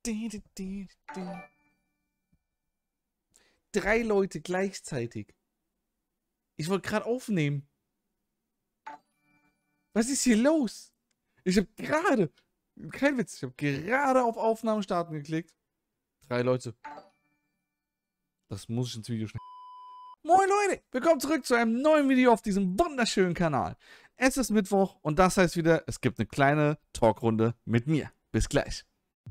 Drei Leute gleichzeitig. Ich wollte gerade aufnehmen. Was ist hier los? Ich habe gerade, kein Witz, ich habe gerade auf Aufnahmen starten geklickt. 3 Leute. Das muss ich ins Video schneiden. Moin Leute, willkommen zurück zu einem neuen Video auf diesem wunderschönen Kanal. Es ist Mittwoch und das heißt wieder, es gibt eine kleine Talkrunde mit mir. Bis gleich.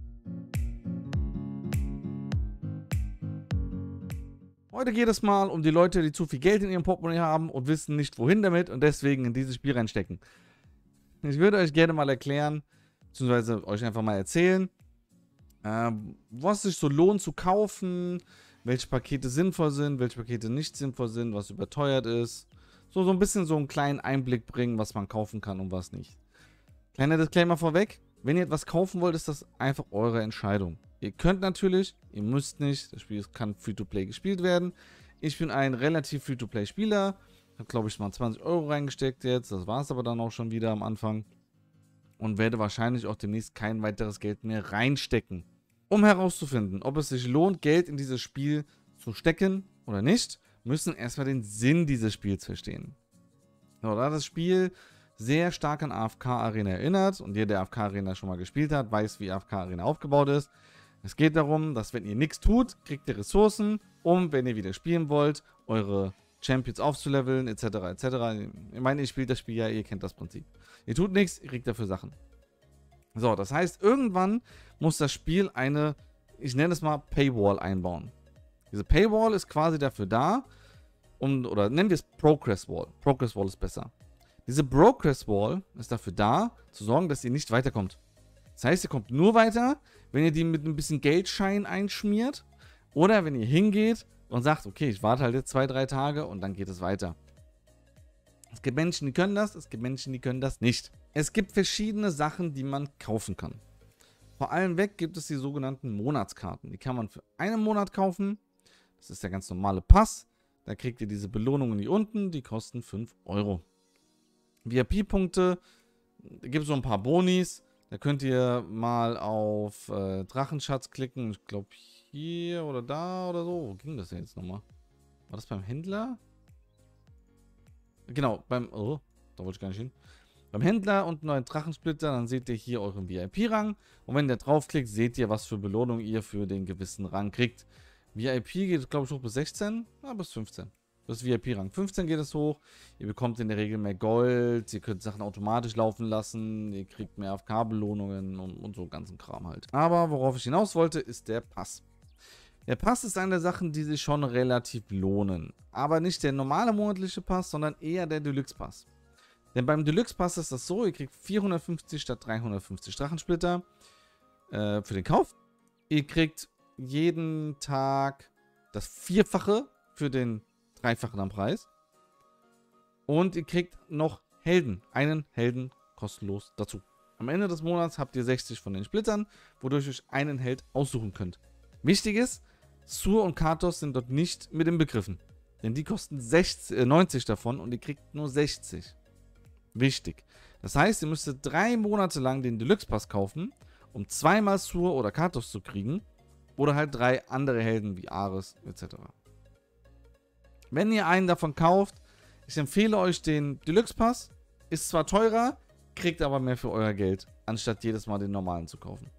Heute geht es mal um die Leute, die zu viel Geld in ihrem Portemonnaie haben und wissen nicht wohin damit und deswegen in dieses Spiel reinstecken. Ich würde euch gerne mal erklären, beziehungsweise euch einfach mal erzählen, was sich so lohnt zu kaufen, welche Pakete sinnvoll sind, welche Pakete nicht sinnvoll sind, was überteuert ist. So ein bisschen so einen kleinen Einblick bringen, was man kaufen kann und was nicht. Kleiner Disclaimer vorweg, wenn ihr etwas kaufen wollt, ist das einfach eure Entscheidung. Ihr könnt natürlich, ihr müsst nicht, das Spiel kann Free-to-Play gespielt werden. Ich bin ein relativ Free-to-Play-Spieler, habe glaube ich mal 20 € reingesteckt jetzt, das war es aber dann auch schon wieder am Anfang. Und werde wahrscheinlich auch demnächst kein weiteres Geld mehr reinstecken. Um herauszufinden, ob es sich lohnt, Geld in dieses Spiel zu stecken oder nicht, müssen erstmal den Sinn dieses Spiels verstehen. So, da das Spiel sehr stark an AFK Arena erinnert und jeder, der AFK Arena schon mal gespielt hat, weiß, wie AFK Arena aufgebaut ist. Es geht darum, dass wenn ihr nichts tut, kriegt ihr Ressourcen, um, wenn ihr wieder spielen wollt, eure Champions aufzuleveln, etc. etc. Ich meine, ihr spielt das Spiel ja, ihr kennt das Prinzip. Ihr tut nichts, ihr kriegt dafür Sachen. So, das heißt, irgendwann muss das Spiel eine, ich nenne es mal Paywall einbauen. Diese Paywall ist quasi dafür da, oder nennen wir es Progress Wall. Progress Wall ist besser. Diese Progress Wall ist dafür da, zu sorgen, dass ihr nicht weiterkommt. Das heißt, ihr kommt nur weiter, wenn ihr die mit ein bisschen Geldschein einschmiert oder wenn ihr hingeht und sagt, okay, ich warte halt jetzt 2-3 Tage und dann geht es weiter. Es gibt Menschen, die können das, es gibt Menschen, die können das nicht. Es gibt verschiedene Sachen, die man kaufen kann. Vor allem weg gibt es die sogenannten Monatskarten. Die kann man für einen Monat kaufen. Das ist der ganz normale Pass. Da kriegt ihr diese Belohnungen hier unten, die kosten 5 €. VIP-Punkte, da gibt es so ein paar Bonis. Da könnt ihr mal auf Drachenschatz klicken. Ich glaube hier oder da oder so. Wo ging das denn jetzt nochmal? War das beim Händler? Genau, oh, da wollte ich gar nicht hin. Beim Händler und neuen Drachensplitter, dann seht ihr hier euren VIP-Rang. Und wenn ihr draufklickt, seht ihr, was für Belohnung ihr für den gewissen Rang kriegt. VIP geht, glaube ich, hoch bis 16, bis 15. Das ist VIP-Rang 15 geht es hoch. Ihr bekommt in der Regel mehr Gold, ihr könnt Sachen automatisch laufen lassen, ihr kriegt mehr AFK-Belohnungen und so ganzen Kram halt. Aber worauf ich hinaus wollte, ist der Pass. Der Pass ist eine der Sachen, die sich schon relativ lohnen. Aber nicht der normale monatliche Pass, sondern eher der Deluxe-Pass. Denn beim Deluxe-Pass ist das so, ihr kriegt 450 statt 350 Drachensplitter für den Kauf. Ihr kriegt jeden Tag das Vierfache für den Dreifachen am Preis. Und ihr kriegt noch Helden. Einen Helden kostenlos dazu. Am Ende des Monats habt ihr 60 von den Splittern, wodurch ihr euch einen Held aussuchen könnt. Wichtig ist, Sur und Katos sind dort nicht mit inbegriffen. Denn die kosten 90 davon und ihr kriegt nur 60. Wichtig. Das heißt, ihr müsstet 3 Monate lang den Deluxe-Pass kaufen, um 2-mal Sur oder Katos zu kriegen. Oder halt 3 andere Helden wie Ares etc. Wenn ihr einen davon kauft, ich empfehle euch den Deluxe-Pass. Ist zwar teurer, kriegt aber mehr für euer Geld, anstatt jedes Mal den normalen zu kaufen.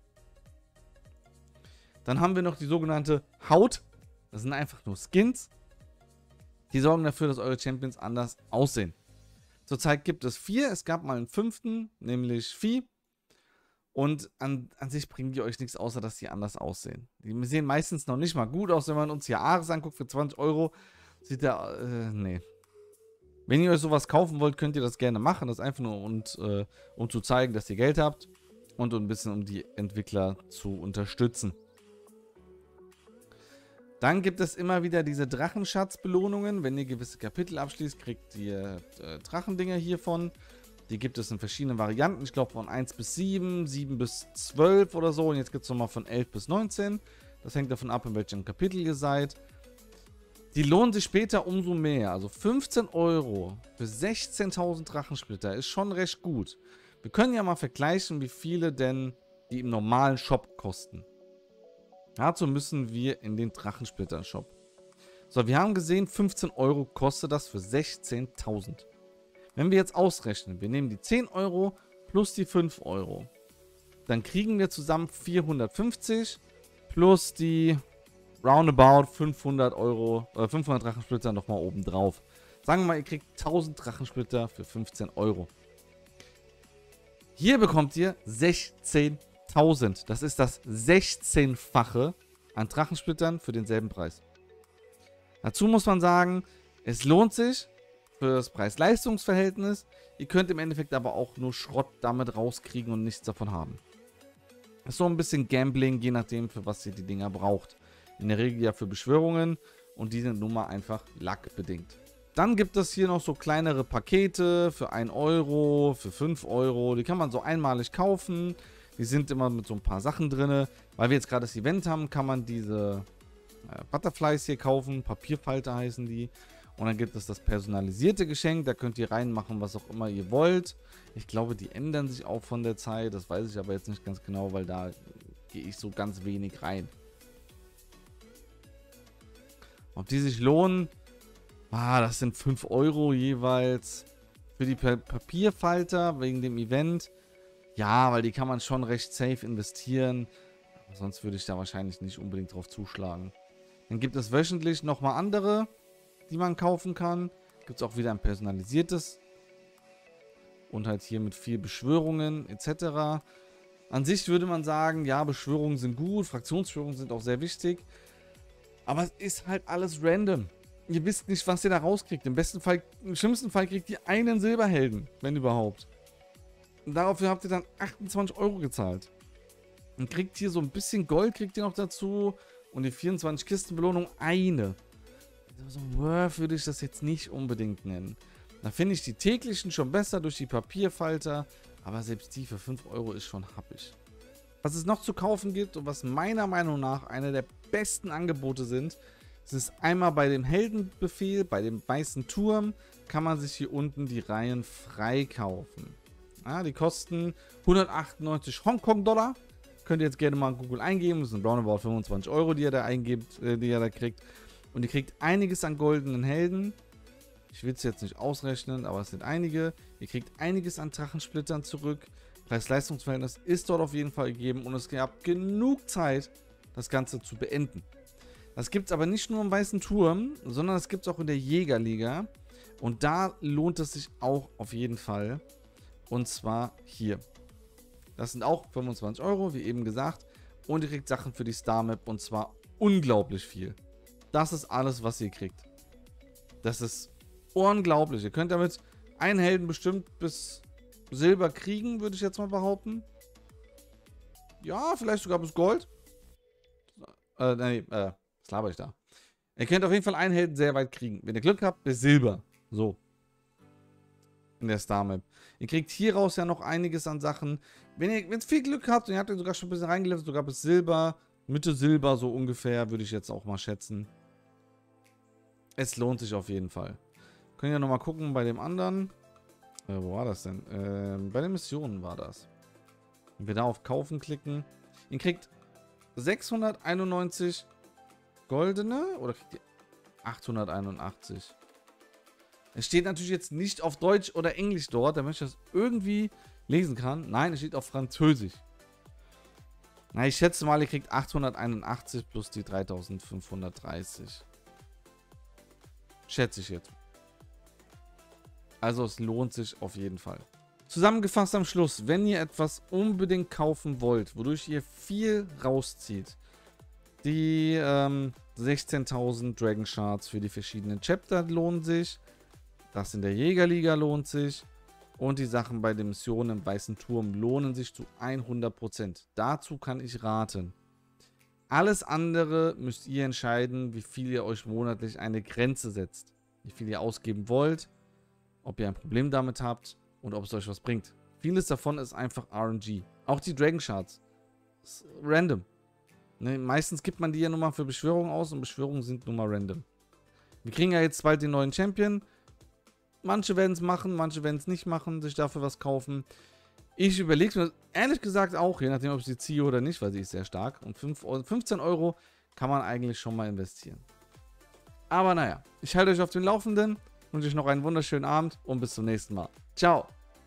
Dann haben wir noch die sogenannte Haut. Das sind einfach nur Skins. Die sorgen dafür, dass eure Champions anders aussehen. Zurzeit gibt es 4. Es gab mal einen 5., nämlich Vieh. Und an sich bringen die euch nichts, außer dass die anders aussehen. Die sehen meistens noch nicht mal gut aus, wenn man uns hier Ares anguckt für 20 €. Sieht der, nee. Wenn ihr euch sowas kaufen wollt, könnt ihr das gerne machen. Das ist einfach nur, um zu zeigen, dass ihr Geld habt. Und ein bisschen, um die Entwickler zu unterstützen. Dann gibt es immer wieder diese Drachenschatz-Belohnungen. Wenn ihr gewisse Kapitel abschließt, kriegt ihr Drachendinger hiervon. Die gibt es in verschiedenen Varianten. Ich glaube von 1 bis 7, 7 bis 12 oder so. Und jetzt gibt es nochmal von 11 bis 19. Das hängt davon ab, in welchem Kapitel ihr seid. Die lohnen sich später umso mehr. Also 15 € für 16.000 Drachensplitter ist schon recht gut. Wir können ja mal vergleichen, wie viele denn die im normalen Shop kosten. Dazu müssen wir in den Drachensplitter-Shop. So, wir haben gesehen, 15 Euro kostet das für 16.000. Wenn wir jetzt ausrechnen, wir nehmen die 10 Euro plus die 5 Euro, dann kriegen wir zusammen 450 plus die roundabout 500 Euro, 500 Drachensplitter nochmal oben drauf. Sagen wir mal, ihr kriegt 1000 Drachensplitter für 15 Euro. Hier bekommt ihr 16.000. Das ist das 16-fache an Drachensplittern für denselben Preis. Dazu muss man sagen, es lohnt sich für das Preis-Leistungs-Verhältnis. Ihr könnt im Endeffekt aber auch nur Schrott damit rauskriegen und nichts davon haben. Das ist so ein bisschen Gambling, je nachdem, für was ihr die Dinger braucht. In der Regel ja für Beschwörungen und die sind nun mal einfach lackbedingt. Dann gibt es hier noch so kleinere Pakete für 1 Euro, für 5 Euro. Die kann man so einmalig kaufen. Die sind immer mit so ein paar Sachen drin. Weil wir jetzt gerade das Event haben, kann man diese Butterflies hier kaufen. Papierfalter heißen die. Und dann gibt es das personalisierte Geschenk. Da könnt ihr reinmachen, was auch immer ihr wollt. Ich glaube, die ändern sich auch von der Zeit. Das weiß ich aber jetzt nicht ganz genau, weil da gehe ich so ganz wenig rein. Ob die sich lohnen? Das sind 5 Euro jeweils für die Papierfalter wegen dem Event. Ja, weil die kann man schon recht safe investieren. Aber sonst würde ich da wahrscheinlich nicht unbedingt drauf zuschlagen. Dann gibt es wöchentlich nochmal andere, die man kaufen kann. Gibt es auch wieder ein personalisiertes. Und halt hier mit 4 Beschwörungen etc. An sich würde man sagen, ja, Beschwörungen sind gut. Fraktionsbeschwörungen sind auch sehr wichtig. Aber es ist halt alles random. Ihr wisst nicht, was ihr da rauskriegt. Im schlimmsten Fall kriegt ihr einen Silberhelden, wenn überhaupt. Und dafür habt ihr dann 28 Euro gezahlt. Und kriegt hier so ein bisschen Gold, kriegt ihr noch dazu. Und die 24 Kistenbelohnung eine. Also Worth würde ich das jetzt nicht unbedingt nennen. Da finde ich die täglichen schon besser durch die Papierfalter. Aber selbst die für 5 Euro ist schon happig. Was es noch zu kaufen gibt und was meiner Meinung nach eine der besten Angebote sind, es ist einmal bei dem Heldenbefehl, bei dem weißen Turm, kann man sich hier unten die Reihen freikaufen. Ja, die kosten 198 Hongkong-Dollar. Könnt ihr jetzt gerne mal in Google eingeben. Das sind roundabout 25 Euro, die ihr da eingebt, die ihr da kriegt. Und ihr kriegt einiges an goldenen Helden. Ich will es jetzt nicht ausrechnen, aber es sind einige. Ihr kriegt einiges an Drachensplittern zurück. Preis-Leistungs-Verhältnis ist dort auf jeden Fall gegeben und es gab genug Zeit, das Ganze zu beenden. Das gibt es aber nicht nur im Weißen Turm, sondern das gibt es auch in der Jägerliga. Und da lohnt es sich auch auf jeden Fall. Und zwar hier. Das sind auch 25 Euro, wie eben gesagt. Und ihr kriegt Sachen für die Star Map und zwar unglaublich viel. Das ist alles, was ihr kriegt. Das ist unglaublich. Ihr könnt damit einen Helden bestimmt bis Silber kriegen, würde ich jetzt mal behaupten. Ja, vielleicht sogar bis Gold. Was laber ich da? Ihr könnt auf jeden Fall einen Helden sehr weit kriegen. Wenn ihr Glück habt, bis Silber. So. In der Star Map. Ihr kriegt hier raus ja noch einiges an Sachen. Wenn ihr viel Glück habt und ihr habt sogar schon ein bisschen reingelevelt, sogar bis Silber, Mitte Silber so ungefähr, würde ich jetzt auch mal schätzen. Es lohnt sich auf jeden Fall. Können ja nochmal gucken bei dem anderen. Wo war das denn? Bei den Missionen war das. Wenn wir da auf Kaufen klicken. Ihr kriegt 691 goldene oder kriegt ihr 881? Es steht natürlich jetzt nicht auf Deutsch oder Englisch dort, damit ich das irgendwie lesen kann. Nein, es steht auf Französisch. Na, ich schätze mal, ihr kriegt 881 plus die 3530. Schätze ich jetzt. Also es lohnt sich auf jeden Fall. Zusammengefasst am Schluss, wenn ihr etwas unbedingt kaufen wollt, wodurch ihr viel rauszieht, die 16.000 Dragon Shards für die verschiedenen Chapter lohnen sich, das in der Jägerliga lohnt sich und die Sachen bei den Missionen im Weißen Turm lohnen sich zu 100%. Dazu kann ich raten. Alles andere müsst ihr entscheiden, wie viel ihr euch monatlich eine Grenze setzt. Wie viel ihr ausgeben wollt, ob ihr ein Problem damit habt und ob es euch was bringt. Vieles davon ist einfach RNG. Auch die Dragon Shards. Ist random. Ne, meistens gibt man die ja nur mal für Beschwörungen aus und Beschwörungen sind nun mal random. Wir kriegen ja jetzt bald den neuen Champion. Manche werden es machen, manche werden es nicht machen, sich dafür was kaufen. Ich überlege mir ehrlich gesagt auch, je nachdem, ob ich sie ziehe oder nicht, weil sie ist sehr stark. Und 15 Euro kann man eigentlich schon mal investieren. Aber naja, ich halte euch auf den Laufenden, wünsche euch noch einen wunderschönen Abend und bis zum nächsten Mal. Ciao!